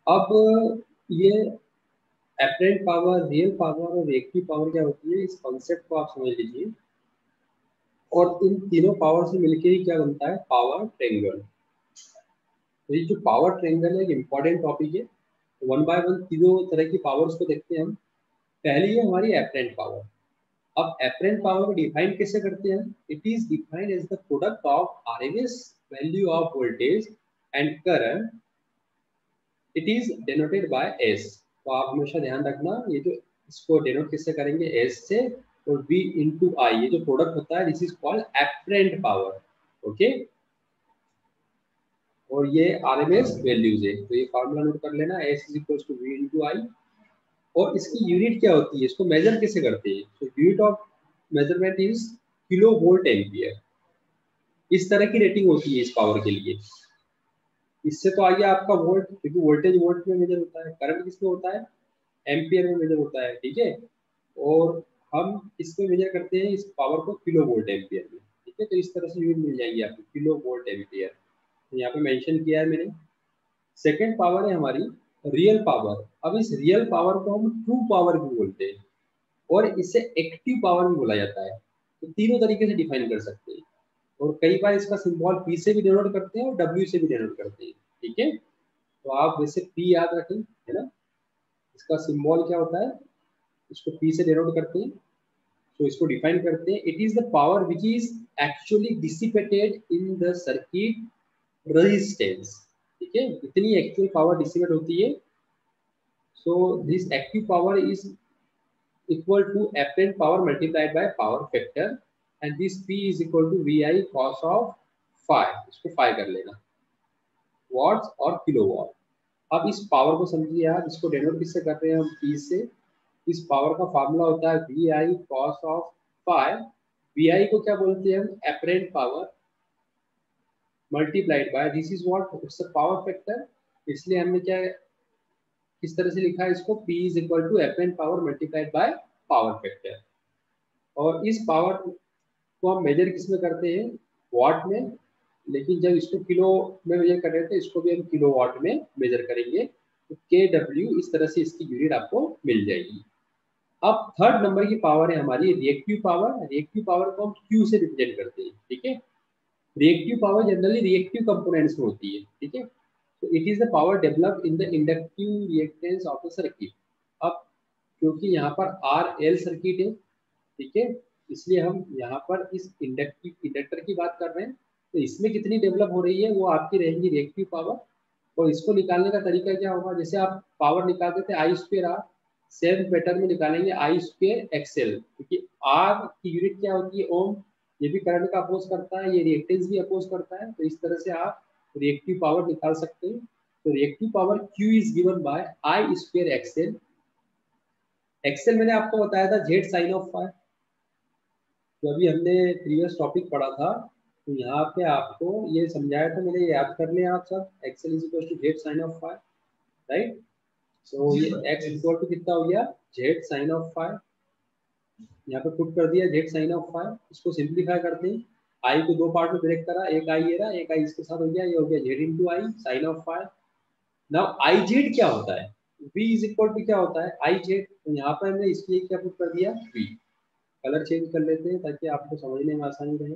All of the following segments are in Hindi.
अब ये एपरेंट पावर, रियल पावर और रिएक्टिव पावर क्या होती है, इस कॉन्सेप्ट को आप समझ लीजिए। और इन तीनों पावर से मिलकर ही क्या बनता है, पावर ट्रायंगल। तो ये जो पावर ट्रायंगल है, एक इंपॉर्टेंट टॉपिक है। वन बाय वन तीनों तरह की पावर्स को देखते हैं हम। पहली है हमारी एपरेंट पावर। अब एपरेंट पावर को डिफाइन कैसे करते हैं, it is defined as the product of RMS value of voltage and current, it is denoted by S. तो आप हमेशा ध्यान रखना, ये जो इसको डेनोट किससे करेंगे, एस से। और V इंटू आई, ये जो प्रोडक्ट होता है, this is called apparent power. Okay, और ये आरएमएस वैल्यूज है, तो ये फार्मूला नोट कर लेना, S is equal to V into I. और इसकी यूनिट क्या होती है, इसको मेजर कैसे करते हैं, तो unit of measurement is kilo volt ampere. इस तरह की रेटिंग होती है इस पावर के लिए। इससे तो आ गया आपका वोल्ट, क्योंकि वोल्टेज वोल्ट में मेजर होता है, करंट किसमें होता है, एम्पियर में मेजर होता है, ठीक है। और हम इसमें मेजर करते हैं इस पावर को किलो वोल्ट एम्पियर में, ठीक है। तो इस तरह से यूनिट मिल जाएगी आपको, किलो वोल्ट एम्पियर। तो यहाँ पे मेंशन किया है मैंने। सेकेंड पावर है हमारी रियल पावर। अब इस रियल पावर को हम ट्रू पावर भी बोलते हैं, और इसे एक्टिव पावर भी बोला जाता है। तो तीनों तरीके से डिफाइन कर सकते हैं। और कई बार इसका सिंबल पी से भी डिनोट करते हैं और डब्ल्यू से भी डिनोट करते हैं, ठीक है। तो आप वैसे पी याद रखें, है ना। इसका सिंबल क्या होता है, इसको पी से डिनोट करते हैं। तो इसको डिफाइन करते हैं, it is the power which is actually dissipated in the circuit resistance, ठीक है। इतनी एक्चुअल पावर डिसिपेट होती है। So this active power is equal to apparent power multiplied by power factor, and this P is equal to VI cos of phi। इसको phi कर लेना, वॉट्स और किलोवाट। अब इस पावर को समझिए आप, इसको डेनोट किससे कर रहे हैं हम, P से। इस पावर का फार्मूला होता है VI cos of phi। VI को क्या बोलते हैं हम, apparent power multiplied by, this is what, it's a power factor। इसलिए हमने क्या, किस तरह से लिखा है इसको, P is equal to apparent power multiplied by power factor। और इस पावर को हम मेजर किस में करते हैं, वाट में। लेकिन जब इसको किलो में मेजर कर रहे थे, इसको भी हम किलो वाट में मेजर करेंगे। तो के डब्ल्यू, इस तरह से इसकी यूनिट आपको मिल जाएगी। अब थर्ड नंबर की पावर है हमारी रिएक्टिव पावर। रिएक्टिव पावर को हम क्यू से रिप्रेजेंट करते हैं, ठीक है। Reactive power generally reactive components में होती है, ठीक है। तो it is the power developed in the inductive reactance of the circuit. अब क्योंकि यहाँ पर आर एल सर्किट है, ठीक है, इसलिए हम यहाँ पर इस इंडक्टर की बात कर रहे हैं। तो इसमें कितनी डेवलप हो रही है, वो आपकी रहेगी रिएक्टिव पावर। और इसको निकालने का तरीका क्या होगा, जैसे आप पावर निकालते थे I square R, same pattern में निकालेंगे आई स्क्वेयर एक्सएल। क्योंकि आर की यूनिट क्या होती है, ओम। ये भी करंट का अपोज करता है, ये रिएक्टेंस भी अपोज करता है। तो इस तरह से आप रिएक्टिव पावर निकाल सकते हैं। तो reactive power Q is given by I square XL. XL मैंने आपको बताया था जेड साइन ऑफ फाई। तो अभी हमने प्रीवियस टॉपिक पढ़ा था, तो यहाँ पे आपको ये समझाया था मैंने, याद कर लें आप सब। XL is equal to Z sine of phi, right. So ये एक्स इक्वल टू कितना हो गया, जेड साइन ऑफ फाई। यहाँ पे पुट कर दिया जेड साइन ऑफ फाई। इसको सिंप्लीफाई करते हैं, आई को दो पार्ट में ब्रेक करा, एक आई ये रहा, एक आई इसके साथ हो गया, ये हो गया Z into I sine of phi. Now I Z क्या होता है, v इज इक्वल टू क्या होता है, आई जेड। तो यहाँ पर हमने इसके लिए क्या पुट कर दिया, v। कलर चेंज कर लेते हैं ताकि आपको समझने में आसानी रहे।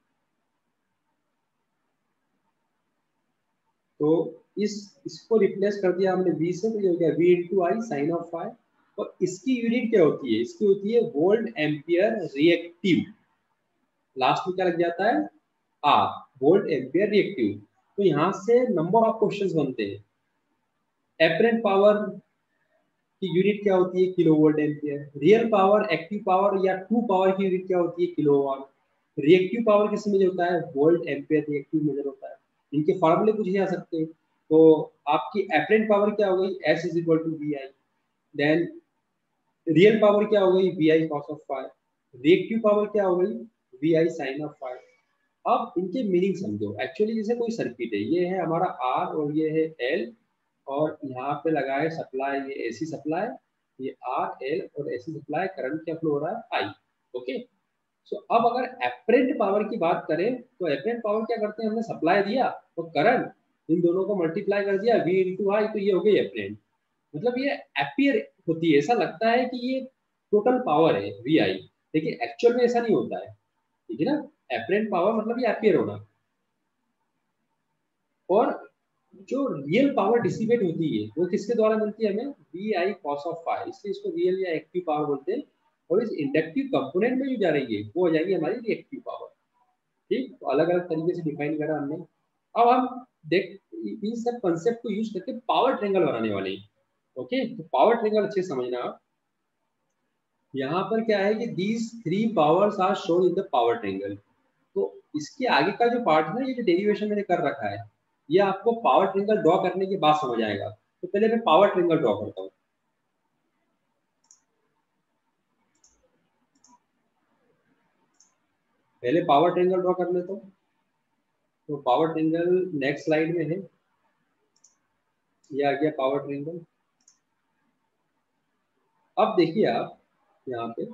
तो इसको रिप्लेस कर दिया हमने v से, तो ये हो गया v into I sine of phi. और इसकी यूनिट क्या होती है, इसकी होती है वोल्ट एम्पियर रिएक्टिव। लास्ट में क्या लग जाता है, आर, वोल्ट एम्पियर रिएक्टिव। तो यहाँ से नंबर ऑफ क्वेश्चंस बनते हैं। एपरेंट पावर की यूनिट क्या होती है, kilo volt ampere. Real power, active power या ट्रू पावर की यूनिट क्या होती है, किलो वाट। रिएक्टिव पावर किस मेजर होता है, वोल्ट एम्पियर रिएक्टिव मेजर होता है। इनके फॉर्मूले पूछे जा सकते हैं। तो आपकी एपरेंट पावर क्या हो गई, S is equal to V I. Then real power क्या हो गई, V I cos of phi. Reactive power क्या हो गई, V I sine of phi. अब इनके मीनिंग समझो। एक्चुअली जैसे कोई सर्किट है, ये है हमारा आर और ये है एल, और यहाँ पे लगा है सप्लाई, ये एसी सप्लाई, ये आर एल और एसी सप्लाई, करंट क्या फ्लो हो रहा है, आई। ओके। सो अब अगर एपरेंट पावर की बात करें, तो एपरेंट पावर क्या करते हैं, हमने सप्लाई दिया तो करंट, इन दोनों को मल्टीप्लाई कर दिया v इंटू आई, तो ये हो गई एपरेंट। मतलब ये अपीयर होती है, ऐसा लगता है कि ये टोटल पावर है वी आई, लेकिन एक्चुअल में ऐसा नहीं होता है, ठीक है ना। अपरेंट पावर मतलब ये अपीयर होना। और जो रियल पावर डिसिपेट होती है वो किसके द्वारा मिलती है हमें, V I cos of phi, इसलिए इसको रियल या एक्टिव पावर बोलते हैं। और इस इंडक्टिव कंपोनेंट में जो जा रही है वो हो जाएगी हमारी रिएक्टिव पावर। ठीक, तो अलग अलग तरीके से डिफाइन करा हमने। अब हम देख इन सब कंसेप्ट को यूज करके पावर ट्रायंगल बनाने वाले हैं। ओके, तो पावर ट्रायंगल अच्छे से समझना आप। यहाँ पर क्या है कि these three powers are shown in the power triangle. तो इसके आगे का जो पार्ट है ना, ये जो डेरिवेशन मैंने कर रखा है, ये आपको पावर ट्रायंगल ड्रॉ करने के बाद समझ आएगा। तो पहले मैं पावर ट्रायंगल ड्रॉ करता हूँ। पहले पावर ट्रायंगल ड्रॉ कर लेता हूँ। तो पावर ट्रायंगल नेक्स्ट स्लाइड में है, ये आ गया पावर ट्रायंगल। अब देखिए आप यहाँ पे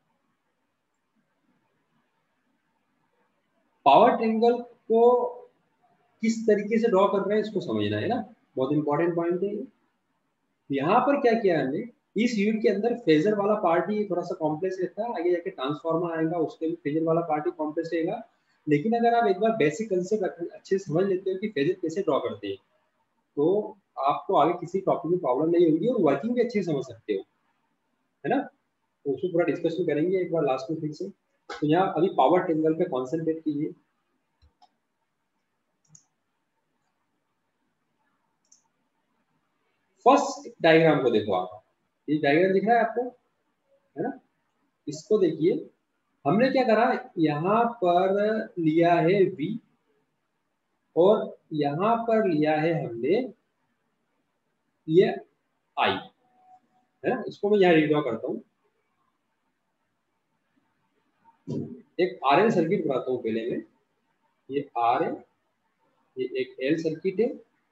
पावर ट्रायंगल को किस तरीके से ड्रॉ कर रहे हैं इसको समझना है ना, बहुत इंपॉर्टेंट पॉइंट है। यहाँ पर क्या किया हमने, इस यूनिट के अंदर फेजर वाला पार्ट ही थोड़ा सा कॉम्प्लेक्स रहता है, आगे जाके ट्रांसफार्मर आएगा उसके भी फेजर वाला पार्ट ही कॉम्प्लेक्स रहेगा। लेकिन अगर आप एक बार बेसिक कंसेप्ट अच्छे से समझ लेते हो कि फेजर कैसे ड्रॉ करते हैं, तो आपको आगे किसी टॉपिक में प्रॉब्लम नहीं होगी और वर्किंग भी अच्छे से समझ सकते हो, है ना। तो उसको पूरा डिस्कशन करेंगे एक बार लास्ट में फिर से। तो यहाँ अभी पावर ट्रायंगल पे कॉन्सेंट्रेट कीजिए। फर्स्ट डायग्राम को देखो आप, ये डायग्राम दिख रहा है आपको, है ना। इसको देखिए, हमने क्या करा, यहाँ पर लिया है v और यहाँ पर लिया है हमने ये i, है ना। इसको मैं यहाँ रिड्रॉ करता हूँ। एक आरएल सर्किट बनाता हूँ पहले में, ये आर है, ये एक एल सर्किट है,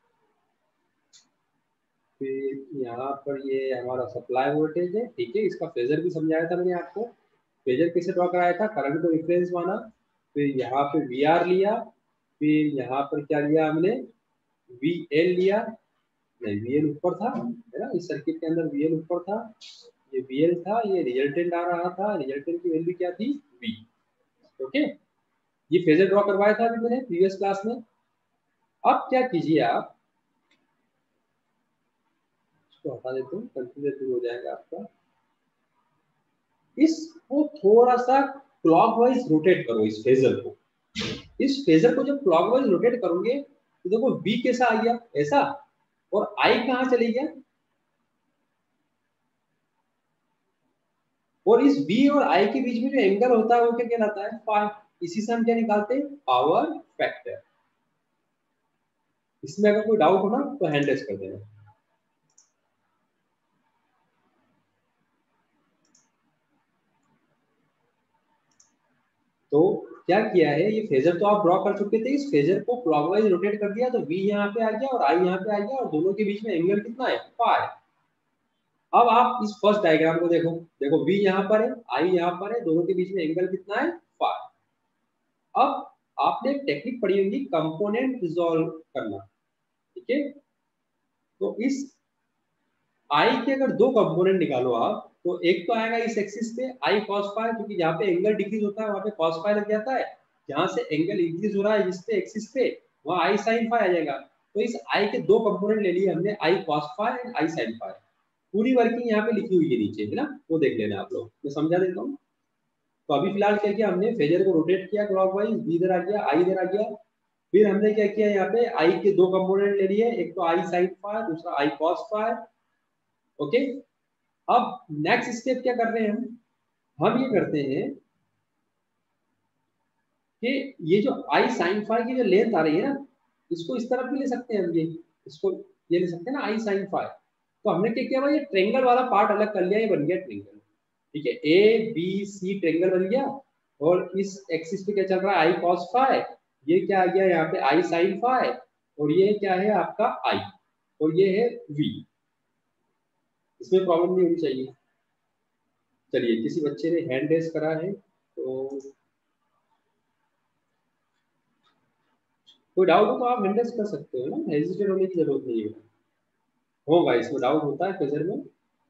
फिर यहाँ पर ये हमारा सप्लाई वोल्टेज है, ठीक है। इसका फेजर भी समझाया था मैंने आपको, फेजर कैसे ड्रॉ कराया था, करंट को रिफरेंस माना, फिर यहाँ पे वी आर लिया, फिर यहाँ पर क्या लिया हमने, वी एल लिया, नहीं वी एल ऊपर था, है ना। इस सर्किट के अंदर वी एल ऊपर था, ये वी एल था, ये रिजल्टेंट आ रहा था, रिजल्टेंट की वैल्यू क्या थी, वी। ओके, ये फेजर ड्रॉ करवाया था अभी मैंने प्रीवियस क्लास में। अब क्या कीजिए आप, इसको हटा देते हूँ, कंफ्यूजन दूर हो जाएगा आपका। इसको थोड़ा सा क्लॉकवाइज रोटेट करो, इस फेजर को, इस फेजर को जब क्लॉकवाइज रोटेट करोगे तो देखो v कैसा आ गया ऐसा, और i कहाँ चली गया, और इस v और i के बीच में जो एंगल होता है वो क्या कहलाता है, फाई। इसी से हम क्या निकालते हैं, पावर फैक्टर। इसमें अगर कोई डाउट हो ना तो हैंड रेज कर देना। तो क्या किया है, ये फेजर तो आप ड्रॉ कर चुके थे, इस फेजर को क्लॉकवाइज रोटेट कर दिया तो v यहाँ पे आ गया और i यहाँ पे आ गया, और दोनों के बीच में एंगल कितना है, फाई। अब आप इस फर्स्ट डायग्राम को देखो, देखो v यहाँ पर है, i यहाँ पर है, दोनों के बीच में एंगल कितना है, फाई। अब आपने एक टेक्निक पढ़ी होगी कंपोनेंट रिजॉल्व करना, ठीक है। तो इस आई के अगर दो कंपोनेंट निकालो आप, तो एक तो आएगा इस एक्सिस पे आई कॉस फाई, क्योंकि जहाँ पे एंगल डिक्रीज होता है वहाँ पे कॉस फाई लग जाता है, जहाँ से एंगल इंक्रीज हो रहा है जिस पे एक्सिस पे, वहाँ आई साइन फाई आ जाएगा। तो इस आई के दो कंपोनेंट ले लिए हमने, I cos phi and I sine phi. पूरी वर्किंग यहाँ पे लिखी हुई है नीचे, है ना, वो देख लेना आप लोग, मैं समझा देता हूँ। तो अभी फिलहाल क्या किया हमने, फेजर को रोटेट किया क्लॉकवाइज, बी इधर आ गया, आई इधर आ गया। फिर हमने क्या किया, यहाँ पे आई के दो कंपोनेंट ले लिए, एक तो आई साइन फाई, दूसरा आई कॉस फाई। ओके, अब नेक्स्ट स्टेप क्या कर रहे हैं हम ये करते हैं कि ये जो आई साइन फाई की जो लेंथ आ रही है ना, इसको इस तरफ भी ले सकते हैं हम, ये इसको ये ले सकते हैं ना आई साइन फाई। तो हमने क्या किया भाई, ये ट्रेंगल वाला पार्ट अलग कर लिया, ये बन गया ट्रेंगल, ठीक है, ए बी सी ट्रेंगल बन गया। और इस एक्सिस पे क्या चल रहा है, आई कॉस फाई, ये क्या आ गया यहाँ पे आई साइन फाई, और ये क्या है आपका आई, और ये है वी। इसमें प्रॉब्लम नहीं होनी चाहिए। चलिए, किसी बच्चे ने हैंड रेस करा है तो कोई डाउट हो तो आप हैंडल्स कर सकते हो ना, हेजिटेट होने की जरूरत नहीं है। होगा इसमें डाउट होता है फेजर में।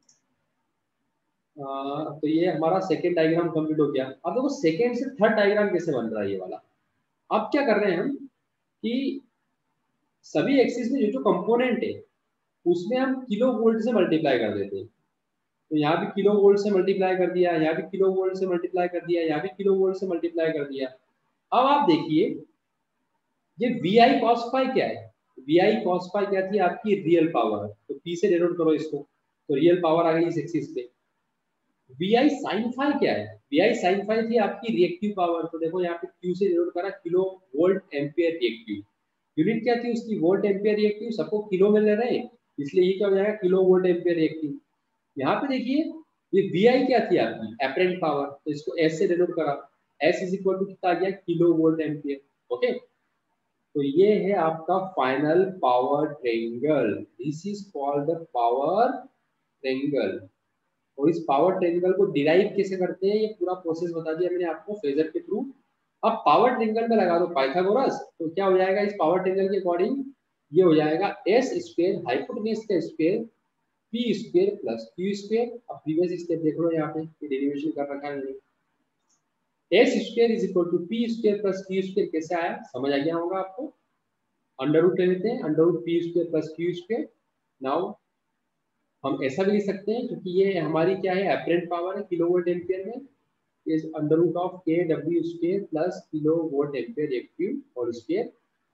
तो ये हमारा सेकेंड डायग्राम कंप्लीट हो गया। अब देखो सेकेंड से थर्ड डायग्राम कैसे बन रहा है ये वाला। अब क्या कर रहे हैं हम कि सभी एक्सिस में जो जो कंपोनेंट है उसमें हम किलो वोल्ट से मल्टीप्लाई कर देते हैं। तो यहाँ भी किलो वोल्ट से मल्टीप्लाई कर दिया, यहाँ भी किलो वोल्ट से मल्टीप्लाई कर दिया, यहाँ भी किलो वोल्ट से मल्टीप्लाई कर दिया। अब आप देखिए ये वी आई कॉस फाई क्या है। वी आई कॉस फाई क्या थी, आपकी रियल पावर। तो पी से डिनोट करो इसको, तो रियल पावर आ गई इस एक्सिस पे। वी आई साइन फाई क्या है, वी आई साइन फाई थी आपकी रिएक्टिव पावर। तो देखो यहाँ पे क्यू से डिनोट करा, kilo volt ampere reactive. Unit क्या थी उसकी, वोल्ट एम्पियर रिएक्टिव। सबको किलो में ले रहे हैं इसलिए ये क्या हो जाएगा, किलो वोल्ट एम्पियर रिएक्टिव। यहाँ पे देखिए ये वी आई क्या थी आपकी, एपरेंट पावर। तो इसको एस से डिनोट करा, एस इज इक्वल टू कितना आ गया, किलो वोल्ट एम्पियर। ओके, तो ये है आपका final power triangle. This is called the power triangle. और इस पावर ट्रायंगल को डिराइव कैसे करते हैं ये पूरा प्रोसेस बता दिया मैंने आपको फेजर के थ्रू। अब पावर ट्रायंगल में लगा दो पाइथागोरस, तो क्या हो जाएगा इस पावर ट्रायंगल के अकॉर्डिंग, ये हो जाएगा एस स्क्वायर हाइपोटेन्यूज का square P square plus Q square. अब प्रीवियस स्टेप देख लो, यहाँ पे डेरिवेशन कर रखा है मैंने। S square is equal to P square plus Q square कैसे आया समझ आ गया होगा आपको। अंडर रूट ले लेते हैं, under root P square plus Q square. Now हम ऐसा भी लिख सकते हैं क्योंकि ये हमारी क्या है, एपरेंट पावर है किलो वोल्ट एम्पियर में, is under root of K W square plus kilo volt ampere reactive whole square.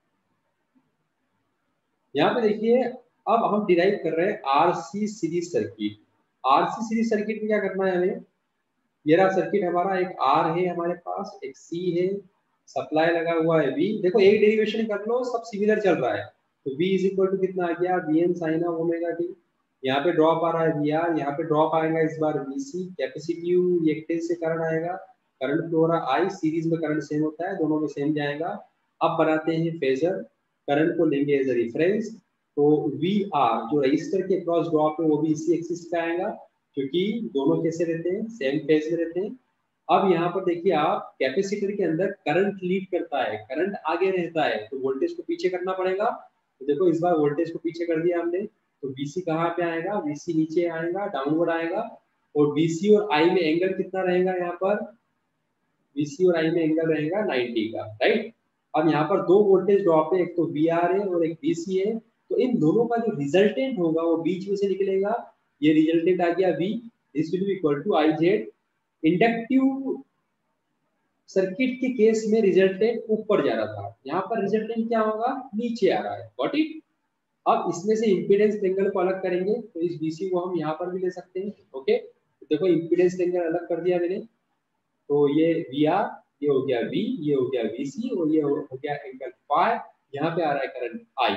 यहाँ पे देखिए अब हम डिराइव कर रहे हैं RC series circuit. RC series circuit में क्या करना है हमें, ये रहा सर्किट हमारा, एक आर है हमारे पास, एक सी है, सप्लाई लगा हुआ है वी। देखो एक डेरिवेशन कर लो, सब सिमिलर चल रहा है। तो V इज इक्वल टू कितना आ गया, V N sine of omega T. यहाँ पे ड्रॉप आ रहा है वी आर, यहाँ पे ड्रॉप आएगा इस बार वी सी। कैपेसिटिव रिएक्टेंस से करंट आएगा, करंट फ्लो हो रहा आई, सीरीज में करंट सेम होता है, दोनों में सेम जाएगा। अब बनाते हैं फेजर, करंट को लेंगे एज ए रिफरेंस। तो वी आर जो रजिस्टर के क्रॉस ड्रॉप है वो भी इसी एक्सिस पे आएगा, क्योंकि दोनों कैसे रहते हैं, सेम फेज में रहते हैं। अब यहाँ पर देखिए आप कैपेसिटर के अंदर करंट लीड करता है, करंट आगे रहता है, तो वोल्टेज को पीछे करना पड़ेगा। तो देखो इस बार वोल्टेज को पीछे कर दिया हमने, तो VC कहाँ पे आएगा, VC नीचे आएगा, डाउनवर्ड आएगा। और VC और I में एंगल कितना रहेगा, यहाँ पर VC और I में एंगल रहेगा 90 का, राइट। अब यहाँ पर दो वोल्टेज ड्रॉप है, एक तो VR है और एक VC है। तो इन दोनों का जो रिजल्टेंट होगा वो बीच में से निकलेगा, ये रिजल्टेंट आ गया V। This will be equal to IZ। Inductive circuit के केस में रिजल्टेंट ऊपर जा रहा था, यहाँ पर रिजल्टेंट क्या होगा, नीचे आ रहा है। Got it. अब इसमें से इंपीडेंस ट्रायंगल को अलग करेंगे, तो इस BC को हम यहाँ पर भी ले सकते हैं। ओके, तो देखो इंपीडेंस ट्रायंगल अलग कर दिया मैंने। तो ये VR, ये हो गया V, ये हो गया VC और ये हो गया एंगल फाई। यहाँ पे आ रहा है करंट I।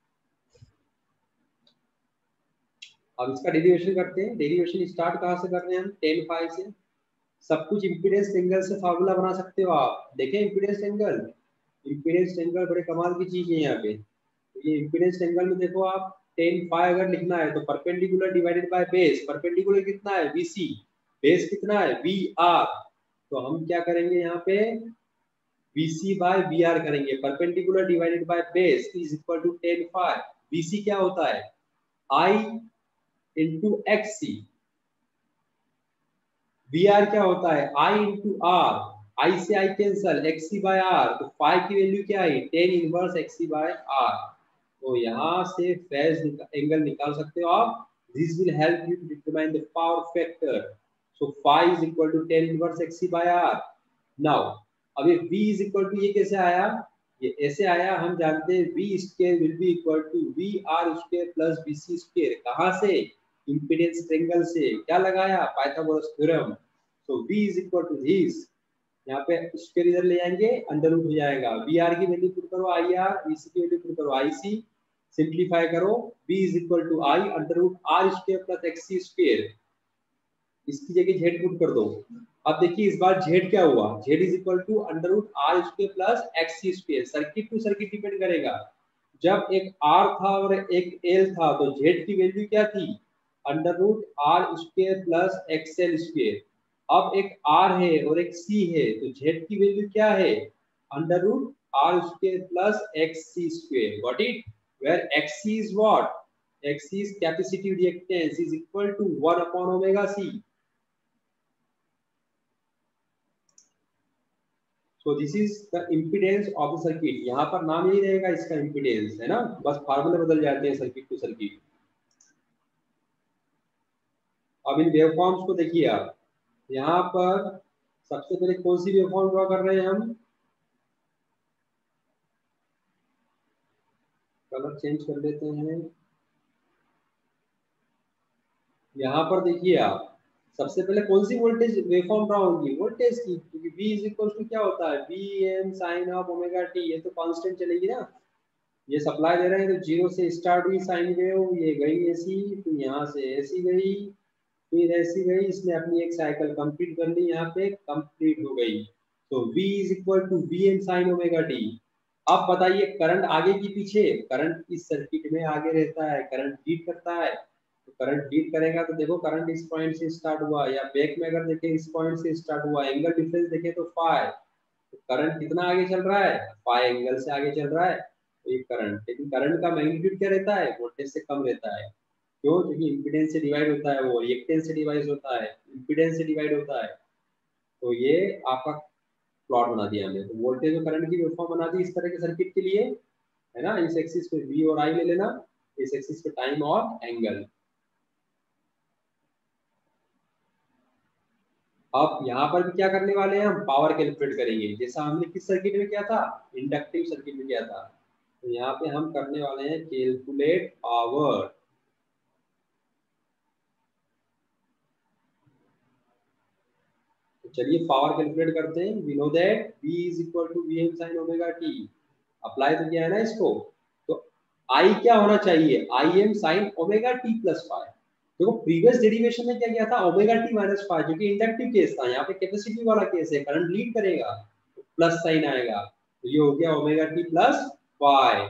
अब इसका डेरिवेशन करते हैं। डेरिवेशन स्टार्ट कहाँ से कर रहे हैं हम, tan फाई से। सब कुछ इंपीडेंस ट्रायंगल से फार्मूला बना सकते हो आप। देखें इंपीडेंस ट्रायंगल, इंपीडेंस ट्रायंगल बड़े कमाल की चीज है यहाँ पे। तो ये इंपीडेंस ट्रायंगल में देखो आप tan फाई अगर लिखना है तो perpendicular divided by base. Perpendicular कितना है, VC, बेस कितना है, VR। तो हम क्या करेंगे यहाँ पे, VC बाय VR करेंगे। Perpendicular divided by base is equal to tan phi. VC क्या होता है, I इंटू XC। VR क्या होता है, I इंटू R। I से I cancel, XC by R। तो फाई की वैल्यू क्या है, tan inverse XC by R। तो यहाँ से फेज एंगल निकाल सकते हो आप। This will help you to determine the power factor. So phi is equal to tan inverse XC by R। Now अब ये V इज इक्वल टू, ये कैसे आया, ये ऐसे आया, हम जानते हैं V square will be equal to VR square plus VC square. कहाँ से, इंपीडेंस ट्रायंगल से। क्या लगाया, पाइथागोरस थ्योरम। तो V is equal to this, यहाँ पे स्क्वायर इधर ले आएंगे, अंडर रूट हो जाएगा। VR की वैल्यू पुट करो IR, VC की वैल्यू पुट करो IC, सिंप्लीफाई करो। V is equal to I under root R square plus XC square. इसकी जगह Z पुट कर दो। अब देखिए इस बार Z क्या हुआ, Z is equal to under root R square plus XC square. Circuit to circuit depend करेगा। जब एक R था और एक L था तो Z की वैल्यू क्या थी, under root R square plus XL square. अब एक R है और एक C है तो Z की वैल्यू क्या है, under root r square plus xc square. Got it? Where xc is what? Xc is capacitive reactance is equal to 1 upon omega c. So this is the impedance of the circuit. यहाँ पर नाम यही रहेगा इसका impedance, है ना? बस फार्मूले बदल जाते हैं सर्किट टू सर्किट. अब इन वेवफॉर्म्स को देखिए आप. यहाँ पर सबसे पहले कौन सी वेवफॉर्म ड्रॉ कर रहे हैं हम? कलर चेंज कर लेते हैं. यहाँ पर देखिए आप, सबसे पहले कौन सी वोल्टेज वेवफॉर्म ड्रॉ होगी? वोल्टेज की, क्योंकि V इज इक्वल टू क्या होता है? Vm sine of omega t. ये तो कांस्टेंट चलेगी ना. ये सप्लाई दे रहे हैं तो जीरो से स्टार्ट हुई साइन वेव, ये गई ऐसी, फिर यहाँ से ऐसी गई, फिर ऐसी गई, इसने अपनी एक साइकिल कंप्लीट कर ली, यहाँ पे कंप्लीट हो गई. तो V is equal to Vm sine omega t. अब बताइए करंट आगे की पीछे? करंट इस सर्किट में आगे रहता है, करंट लीड करता है. तो करंट लीड करेगा तो देखो करंट इस पॉइंट से स्टार्ट हुआ, या बैक में अगर देखें इस पॉइंट से स्टार्ट हुआ, एंगल डिफरेंस देखें तो फाई. तो करंट कितना आगे चल रहा है? फाई एंगल से आगे चल रहा है. तो ये करंट, लेकिन करंट का मैग्नीट्यूड क्या रहता है? वोल्टेज से कम रहता है. क्यों? क्योंकि इंपीडेंस से डिवाइड होता है, वो रिएक्टेंस से डिवाइड होता है, इंपीडेंस से डिवाइड होता है. तो ये आपका प्लॉट बना दिया हमने. तो वोल्टेज और करंट की वेवफॉर्म बना दी इस तरह के सर्किट के लिए, है ना. इस एक्सिस पे V और I ले लेना, इस एक्सिस पे टाइम और एंगल. अब यहाँ पर भी क्या करने वाले हैं हम? पावर कैलकुलेट करेंगे, जैसा हमने किस सर्किट में किया था? इंडक्टिव सर्किट में किया था. तो यहाँ पे हम करने वाले हैं कैलकुलेट पावर. तो चलिए पावर कैलकुलेट करते हैं. We know that V is equal to Vm sin omega t. Apply तो किया है ना इसको. तो I क्या होना चाहिए? Im sin omega t plus five. देखो प्रीवियस डेरिवेशन में क्या किया था? ओमेगा टी माइनस फाइव, जो कि इंडक्टिव केस था. यहाँ पे कैपेसिटी वाला केस है, करंट लीड करेगा तो प्लस साइन आएगा. तो ये हो गया omega t plus five.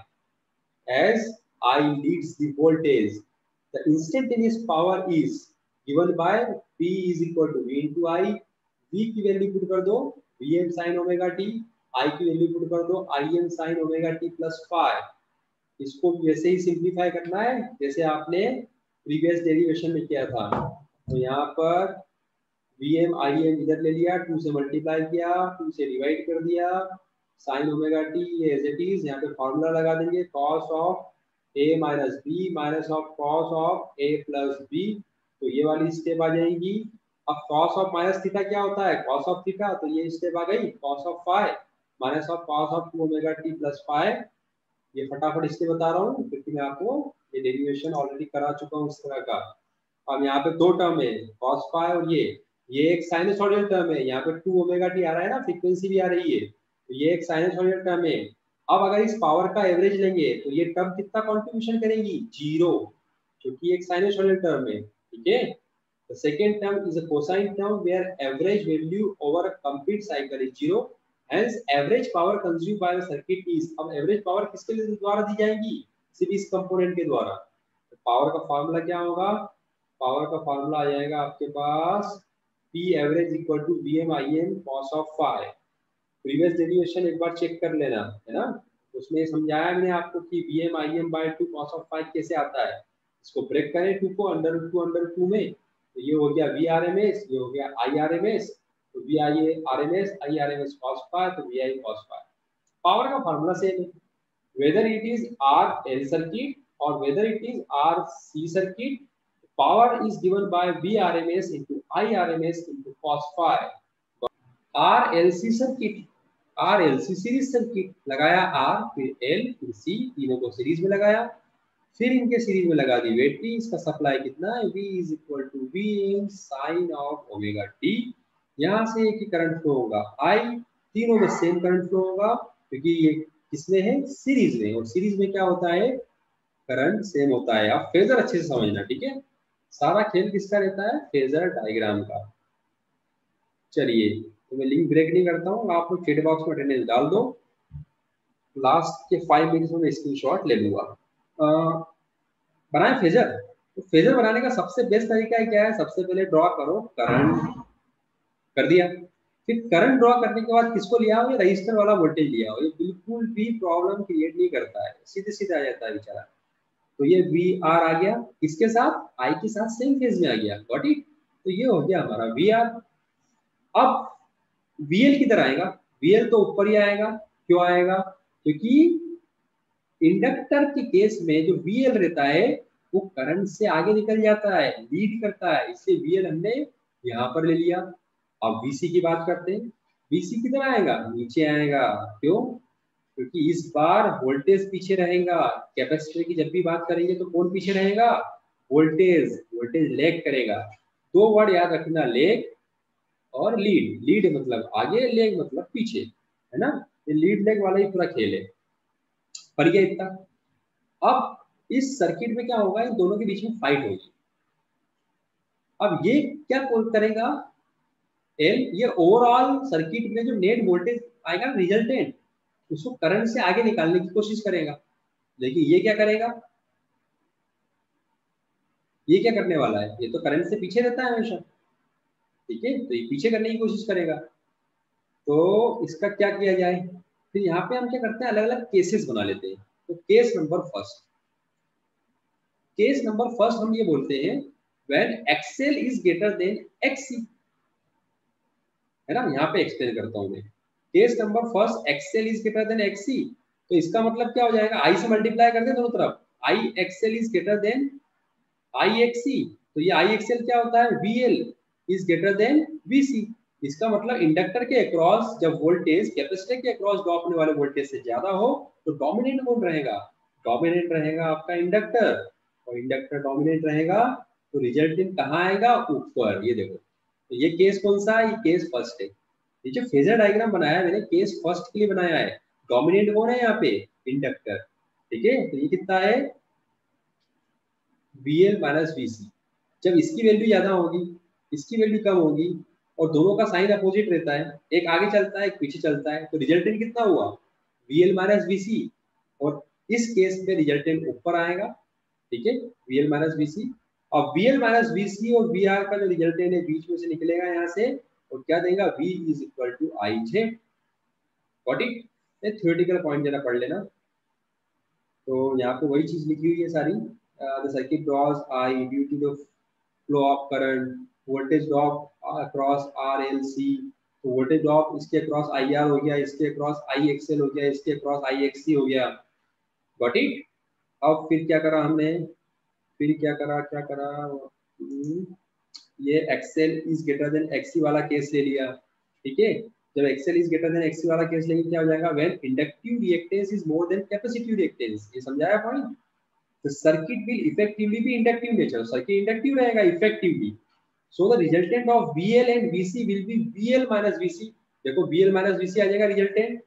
As I leads the voltage, the instantaneous power is given by P is equal to V into I. V की वैल्यू पुट कर दो Vm sin omega t, I की वैल्यू पुट कर दो Im sin omega t plus five. इसको वैसे ही सिंप्लीफाई करना है जैसे आपने प्रीवियस डेरिवेशन में किया था. तो यहाँ पर Vm Im इधर ले लिया, 2 से मल्टीप्लाई किया, 2 से डिवाइड कर दिया, साइन ओमेगा टी ये एज इट इज. यहाँ पे फॉर्मूला लगा देंगे cos of a minus b minus of cos of a plus b. तो ये वाली स्टेप आ जाएगी. अब cos ऑफ माइनस थीटा क्या होता है? cos of theta. तो ये स्टेप आ गई cos of five minus of cos of 2 omega t plus five. ये फटाफट इसलिए बता रहा हूँ क्योंकि मैं आपको ये डेरिवेशन ऑलरेडी करा चुका हूँ इस तरह का. अब यहाँ पे दो टर्म है, cos फाइव और ये एक साइनसॉइडल टर्म है. यहाँ पे 2 ओमेगा टी आ रहा है ना, फ्रीक्वेंसी भी आ रही है, तो ये एक साइनसॉइडल टर्म है. अब अगर इस पावर का एवरेज लेंगे तो ये टर्म कितना कंट्रीब्यूशन करेगी? 0, क्योंकि एक साइनसॉइडल टर्म है. ठीक है. The second term is a cosine term where average value over a complete cycle is 0. Hence average power consumed by the circuit is. अब average power किसके द्वारा दी जाएगी? सिर्फ इस कंपोनेंट के द्वारा. तो पावर का फार्मूला क्या होगा? पावर का फार्मूला आ जाएगा आपके पास P average equal to Vm Im cos of phi. Previous derivation एक बार चेक कर लेना, है ना. उसमें समझाया मैंने आपको कि Vm Im by 2 cos of phi कैसे आता है. इसको ब्रेक करें 2 को अंडर 2 में, तो ये हो गया VRMS, ये हो गया IRMS. तो VIRMS IRMS cos phi, तो VI cos phi. पावर का फार्मूला सेम है, whether it is RL circuit और whether it is RC circuit. Power is given by VRMS into IRMS into cos phi. RLC circuit, RLC series circuit, लगाया R फिर L फिर C, तीनों को सीरीज में लगाया, फिर इनके सीरीज में लगा दी बैटरी. इसका सप्लाई कितना है? V is equal to Vm sine of omega t. यहाँ से एक ही करंट फ्लो होगा I, तीनों में सेम करंट फ्लो होगा क्योंकि ये किसमें है? सीरीज में. और सीरीज में क्या होता है? करंट सेम होता है. आप फेजर अच्छे से समझना, ठीक है. सारा खेल किसका रहता है? फेजर डायग्राम का. चलिए तो मैं लिंक ब्रेक नहीं करता हूँ, आप लोग चैट बॉक्स में अटेंडेंस डाल दो. लास्ट के 5 मिनट्स में मैं स्क्रीनशॉट ले लूंगा. बनाए फेजर. तो फेजर बनाने का सबसे बेस्ट तरीका क्या है? सबसे पहले ड्रॉ करो करंट. कर दिया. फिर करंट ड्रॉ करने के बाद किसको लिया हो, ये रजिस्टर वाला वोल्टेज लिया हो, ये बिल्कुल भी प्रॉब्लम क्रिएट नहीं करता है, सीधे सीधे आ जाता है बेचारा। तो ये वी आर आ गया, किसके साथ, आई के साथ सेम फेज में आ गया, गॉट इट। तो ये हो गया हमारा वी आर। अब वीएल किधर आएगा, वीएल तो ऊपर ही आएगा, क्यों आएगा, क्योंकि इंडक्टर के केस में जो वीएल रहता है वो करंट से आगे निकल जाता है, लीड करता है, इसलिए वीएल हमने यहाँ पर ले लिया। अब वीसी की बात करते हैं, वीसी किधर आएगा, नीचे आएगा, क्यों, क्योंकि इस बार वोल्टेज पीछे रहेगा। कैपेसिटर की जब भी बात करेंगे तो कौन पीछे रहेगा, वोल्टेज, वोल्टेज लैग करेगा। दो वर्ड याद रखना, लैग और लीड, लीड मतलब आगे, लैग मतलब पीछे, है ना, ये लीड लैग वाला ही पूरा खेल है, पर ये इतना। अब इस सर्किट में क्या होगा, इन दोनों के बीच में फाइट होगी। अब ये क्या करेगा एल, ये ओवरऑल सर्किट में जो नेट वोल्टेज आएगा रिजल्टेंट, उसको करंट से आगे निकालने की कोशिश करेगा। लेकिन ये क्या करेगा, ये क्या करने वाला है, ये तो करंट से पीछे रहता है हमेशा, ठीक है, तो ये पीछे करने की कोशिश करेगा। तो इसका क्या किया जाए, फिर यहाँ पे हम क्या करते हैं, अलग अलग केसेस बना लेते हैं। तो case number first, case number first हम ये बोलते हैं when XL is greater than XC, है ना, यहाँ पे एक्सप्लेन करता हूँ मैं। Case number first, XL is greater than XC, तो इसका मतलब क्या हो जाएगा, आई से मल्टीप्लाई कर दे दोनों तरफ, I XL is greater than I XC, तो ये आई एक्सएल क्या होता है, VL is greater than VC. इसका मतलब इंडक्टर के अक्रॉस जब वोल्टेज कैपेसिटर के अक्रॉस ड्रॉप होने वाले वोल्टेज से ज्यादा हो तो डोमिनेंट कौन रहेगा, डोमिनेंट रहेगा आपका इंडक्टर, और इंडक्टर डोमिनेंट रहेगा तो रिजल्टेंट कहाँ आएगा, ऊपर। ये देखो, तो ये केस कौन सा है, ये केस फर्स्ट है। ये जो फेजर डायग्राम बनाया है मैंने केस फर्स्ट के लिए बनाया है, डोमिनेंट कौन है यहाँ पे, इंडक्टर, ठीक है। तो ये कितना है, VL माइनस VC। जब इसकी वैल्यू ज्यादा होगी, इसकी वैल्यू कम होगी, और दोनों का साइन अपोजिट रहता है, एक आगे चलता है एक पीछे चलता है, तो रिजल्टेंट कितना हुआ, VL माइनस VC, और इस केस में रिजल्टेंट ऊपर आएगा, ठीक है, VL माइनस VC। और VL माइनस VC और VR का जो रिजल्टेंट है बीच में से निकलेगा यहाँ से, और क्या देगा, V is equal to I Z, got it. ये थ्योरेटिकल पॉइंट जरा पढ़ लेना। तो यहाँ पे वही चीज लिखी हुई है सारी, the circuit draws I due to the flow of current, voltage drop across RLC, तो वोल्टेज ड्रॉप इसके अक्रॉस IR हो गया, इसके अक्रॉस IXL हो गया, इसके अक्रॉस IXC हो गया, गॉट इट। अब फिर क्या करा हमने, फिर क्या करा, ये XL is greater than XC वाला केस ले लिया, ठीक है। जब XL is greater than XC वाला केस लेंगे क्या हो जाएगा, when inductive reactance is more than capacitive reactance, ये समझाया पॉइंट। तो circuit will effectively be inductive nature, circuit inductive रहेगा effectively, so the resultant of VL and VC will be VL minus VC। देखो VL माइनस VC आ जाएगा resultant,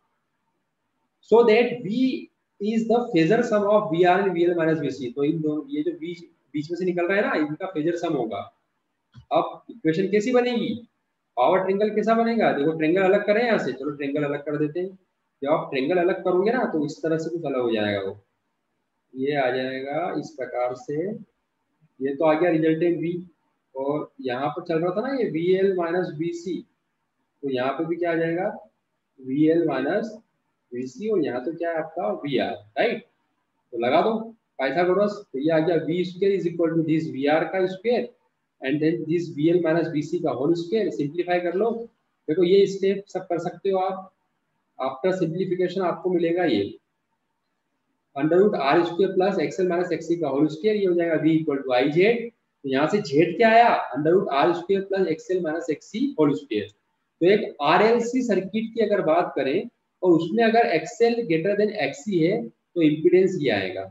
so that V is the phasor sum of VR and VL minus VC। तो इन दोनों, ये जो बीच बीच में से निकल रहा है ना, इनका फेजर सम होगा। अब इक्वेशन कैसी बनेगी, पावर ट्रिंगल कैसा बनेगा, देखो ट्रिंगल अलग करें यहाँ से, चलो ट्रिंगल अलग कर देते हैं। जब आप ट्रिंगल अलग करोगे ना तो इस तरह से कुछ अलग हो जाएगा, वो ये आ जाएगा इस प्रकार से, ये तो आ गया रिजल्टेंट V, और यहाँ पर चल रहा था ना ये VL माइनस VC, तो यहाँ पे भी क्या आ जाएगा, VL माइनस VC, और यहाँ तो क्या है आपका VR, राइट। तो लगा दो पाइथागोरस, तो ये आ गया V square is equal to this VR का square and then this VL minus VC का होल स्क्वायर, सिंप्लीफाई कर लो। देखो ये स्टेप सब कर सकते हो आप, आफ्टर सिंप्लीफिकेशन आपको मिलेगा ये under root R square plus XL minus XC का होल स्क्वायर, ये हो जाएगा V equal to I Z. तो यहाँ से जेड क्या आया, under root R square plus XL minus XC whole square. तो एक RLC सर्किट की अगर बात करें और उसमें अगर एक्सएल ग्रेटर देन एक्सी है तो इम्पीडेंस ये आएगा,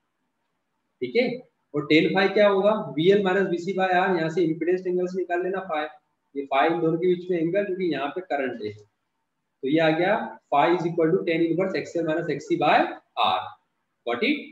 ठीक है। और टेन फाई क्या होगा, VL minus VC by R, यहाँ से इम्पीडेंस एंगल से निकाल लेना फाई, ये फाई इन दोनों के बीच में एंगल, क्योंकि यहाँ पे करंट है, तो ये आ गया phi is equal to tan inverse XL minus XC by R, got it.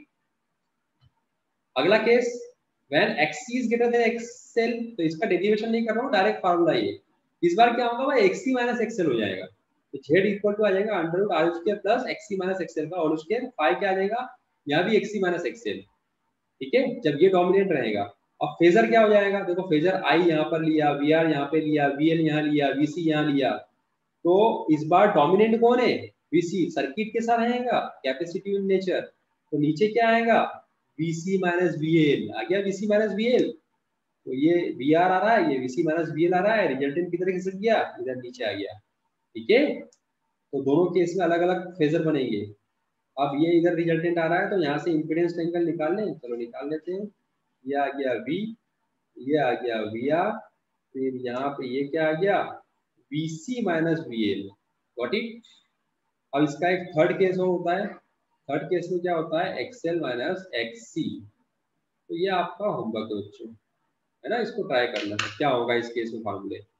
अगला case when XC is greater than XL, तो इसका डेरिवेशन नहीं कर रहा हूँ, डायरेक्ट फार्मूला ये। इस बार क्या होगा भाई, XC माइनस XL हो जाएगा, तो Z इक्वल टू आ जाएगा under root R square plus XC minus XL का होल स्क्वायर, फाई क्या आ जाएगा, यहाँ भी XC माइनस XL, ठीक है, जब ये डोमिनेंट रहेगा। अब फेजर क्या हो जाएगा, देखो फेजर I यहाँ पर लिया, VR यहाँ पे लिया, VL यहाँ लिया, VC यहाँ लिया, तो इस बार डोमिनेंट कौन है, वीसी, सर्किट के साथ आएगा कैपेसिटिव इन नेचर, तो नीचे क्या आएगा, वीसी माइनस वीएल आ गया, वीसी माइनस वीएल, तो ये वीआर आ रहा है, ये वीसी माइनस वीएल आ रहा है, रिजल्टेंट किधर खिसक गया, इधर नीचे आ गया। ठीक है, तो दोनों केस में अलग अलग फेजर बनेंगे। अब ये इधर रिजल्टेंट आ रहा है तो यहाँ से इम्पीडेंस एंगल निकाल लें, चलो निकाल लेते हैं। ये आ गया वी, ये आ गया वी आर, फिर यहाँ पे ये क्या आ गया, V C minus V L, got it. अब इसका एक थर्ड केस होता है, थर्ड केस में क्या होता है, एक्सएल माइनस एक्ससी। तो ये आपका होमवर्क है बच्चों, है ना, इसको ट्राई करना क्या होगा इस केस में फार्मूले।